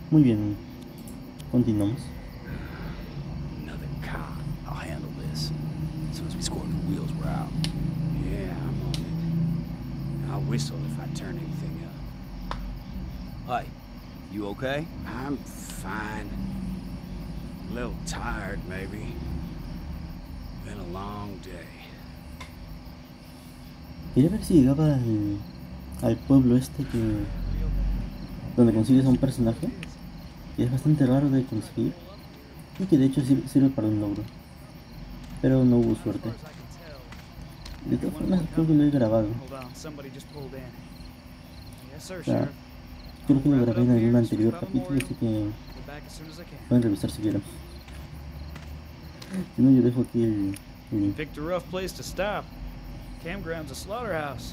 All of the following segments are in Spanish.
Muy bien, continuamos. Another cop. I'll handle this. As soon as we score, the wheels were out. Yeah, I'm on it. I'll whistle if I turn anything up. Hi, you okay? I'm fine. A little tired, maybe. Been a long day. Quería ver si llegaba al pueblo este donde consigues a un personaje que es bastante raro de conseguir y que de hecho sirve para un logro, pero no hubo suerte. De todas formas creo que lo he grabado. O sea, creo que lo grabé en algún anterior capítulo, así que pueden revisar si quieren. Si no, yo dejo aquí el link. Picked a rough place to stop. Campground's a slaughterhouse.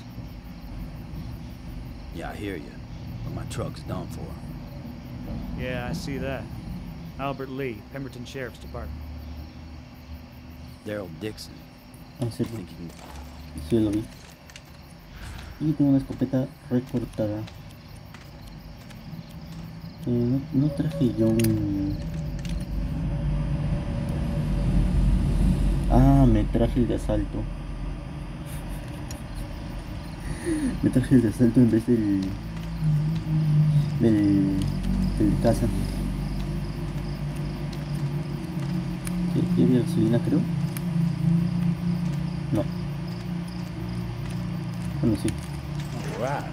Yeah, I hear you. But my truck's done for. Yeah, I see that. Albert Lee, Pemberton Sheriff's Department. Daryl Dixon. Ah, sí, Think you can... sí lo vi. Y tengo una escopeta recortada. No traje yo un... Ah, me traje el de asalto. Me traje el de asalto en vez del de casa. ¿Qué había gasolina, creo? No. Bueno, sí. Alright.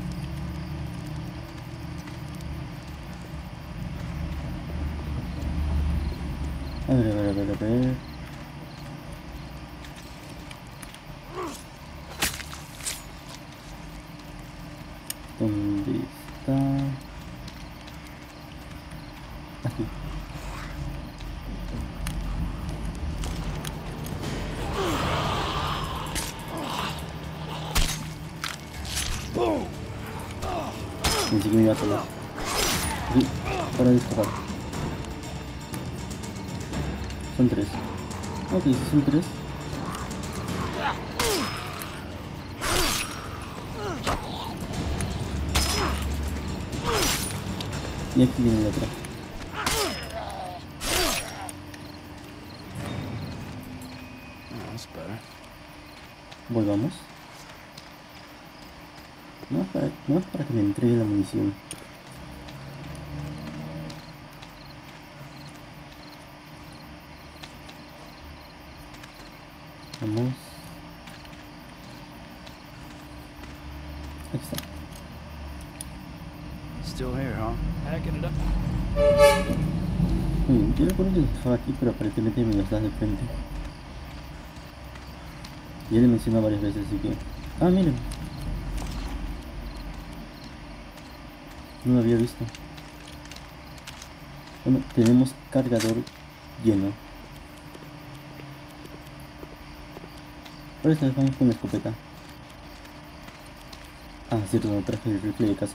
A ver. ¿Dónde está? Aquí. Ni siquiera me iba a tocar. Aquí, para disparar. Son 3. Ok, si son 3. Y aquí viene la otra. That's better. Volvamos. No es para que me entregue la munición. Vamos. Aquí está. Still here, huh? Packing it up. Muy bien, yo recuerdo que los dejaba aquí, pero aparentemente me los das de frente. Ya le mencioné varias veces, así que... Ah, miren. No lo había visto. Bueno, tenemos cargador lleno. Ahora esta vez vamos con la escopeta. Ah, cierto, no traje el rifle de casa.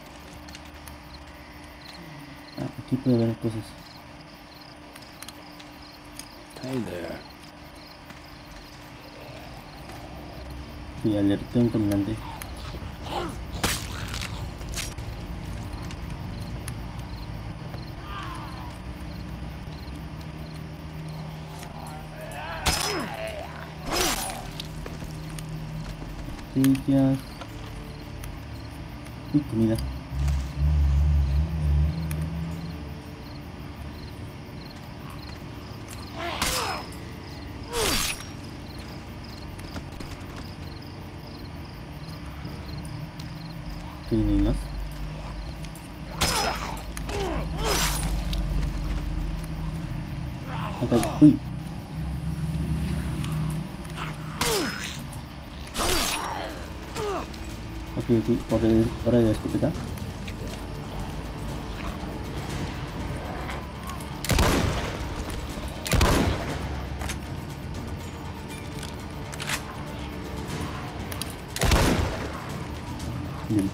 Ah, aquí puede haber cosas. Hey there. Sí, alerté a un caminante. Pastillas. Y comida. Ok, no hay más. Acá, uy. Ok, hora de la escopeta. Bien.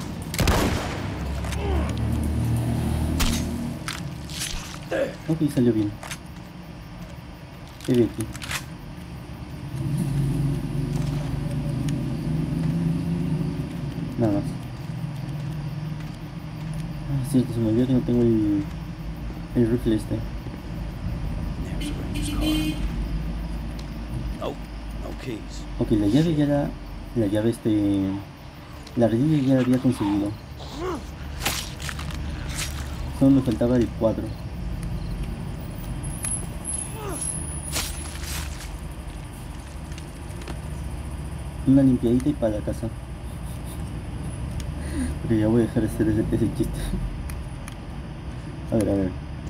Ok, salió bien. ¿Qué vi aquí? Nada más. cierto, se me olvidó que no tengo el rifle este. There's the ranger's car. Oh, no keys. Ok, la llave ya la llave la ardilla ya la había conseguido. Solo me faltaba el cuadro. Una limpiadita y para la casa. Pero ya voy a dejar de hacer ese chiste. A ver.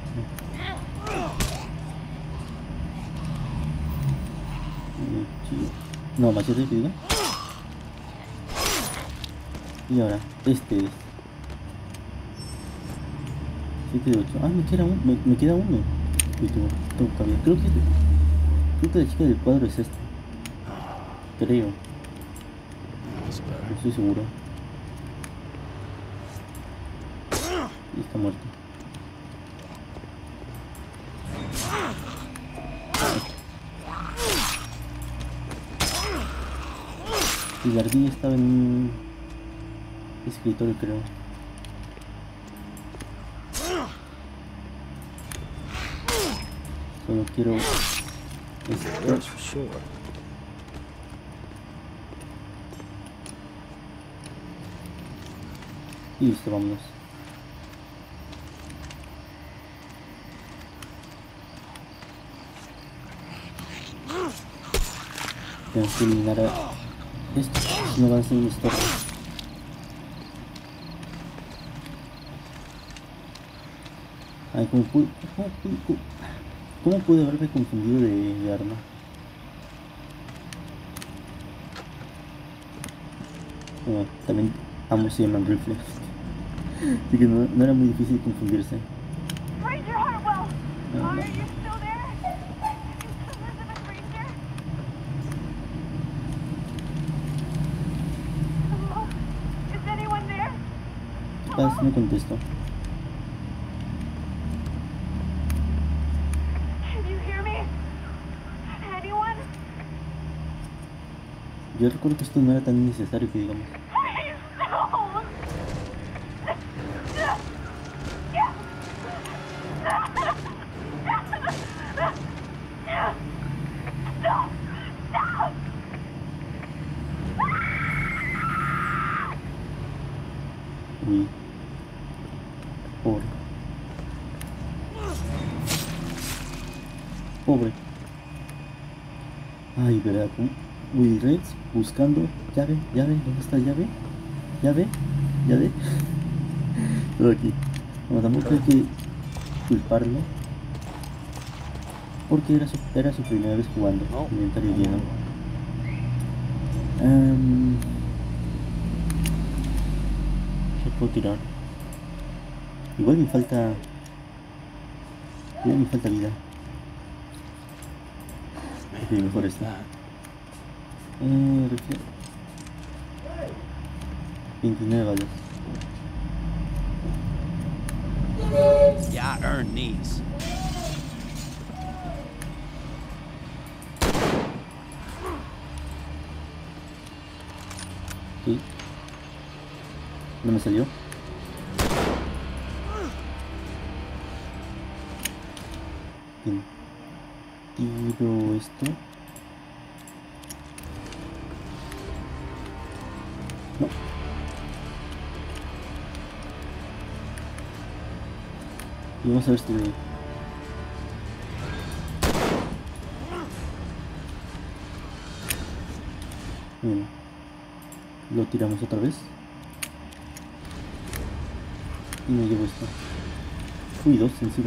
No, machete que diga. Y ahora, este es 7 de 8. Ah, me queda uno. Uy, tengo que cambiar. Creo que la chica del cuadro es esta. Creo. That's No better. estoy seguro. Y está muerto. Y la ardilla estaba en un escritorio, creo. Solo quiero esto. That's for sure. Y listo, vámonos. Tengo que eliminar a esto, si no va a ser un estorbo. Ay, ¿cómo pude haberme confundido de arma? Bueno, también ambos se llaman rifle. Así que no era muy difícil confundirse. Ranger Hartwell, are you still there? Elizabeth Ranger? Hello? Is anyone there? ¿Qué pasa si no contesto? Can you hear me? Anyone? Yo recuerdo que esto no era tan necesario que digamos. Please, no! No! Stop! Uy. Pobre. Ay, verdad. Uy, Rex buscando llave. ¿Dónde está la llave? ¿Llave? Todo aquí. No, tampoco hay que culparlo. Porque era su primera vez jugando. Inventario lleno. ¿Qué puedo tirar? Igual me falta vida. Ok, mejor esta. Rifle. 29 balas. Yeah, I earned these. Sí. No me salió. Bien. Tiro esto. No. Y vamos a ver este de ahí. Bien. Lo tiramos otra vez. Y me llevo esto. Uy, dos encima.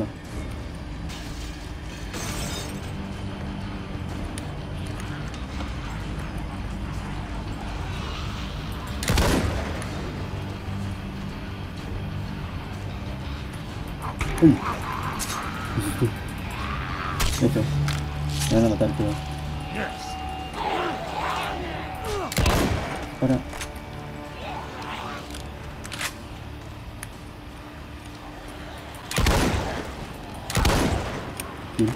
Uy. Me asusté. Eso. Me van a matar, creo. Para. Bien.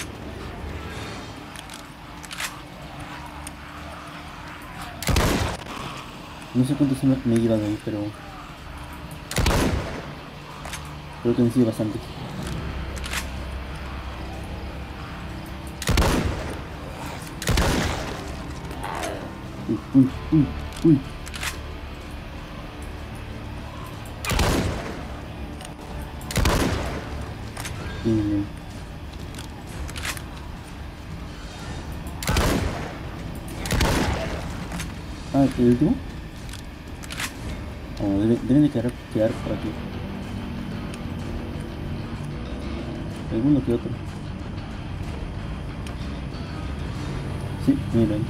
No sé cuántos me he llevado ahí, pero Creo que han sido bastantes. Uy, uy, uy, uy. Bien, bien. Ah, ¿el último? Oh, deben de quedar por aquí. Alguno que otro. Sí, miren.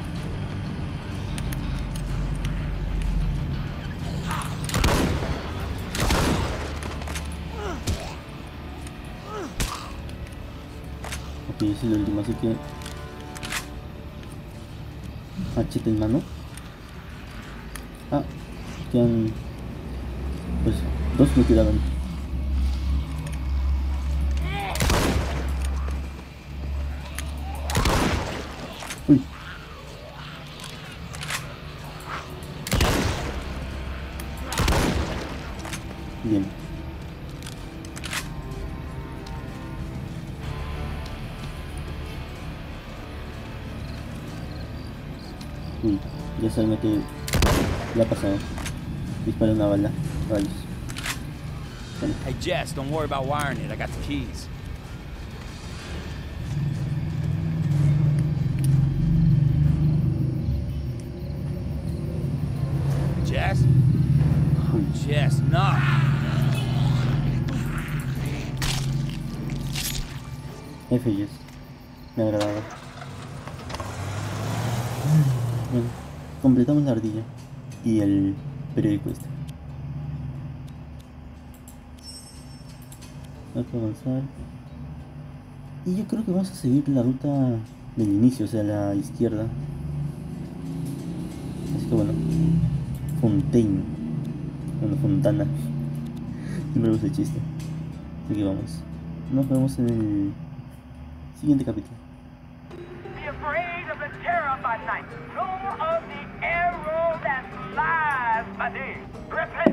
Ok, es el último, así que... Machete en mano. Ah, quedan... Pues, dos me quedaban. Uy. Bien. Uy, ya saben lo que le ha pasado. Dispara una bala. Rayos. Bueno, Hey, Jess, don't worry about wiring it. I got the keys. Jess? Oh, Jess, no. F10. Me agradaba. Bueno, completamos la ardilla. Y el periódico este. Hay que avanzar. Y yo creo que vamos a seguir la ruta del inicio, o sea, la izquierda. Así que bueno. Fontaine. Bueno, Fontana. Siempre me gusta el chiste. Así que vamos. Nos vemos en el siguiente capítulo. Be afraid of the terror by night, nor of the arrow that flies by day. Repent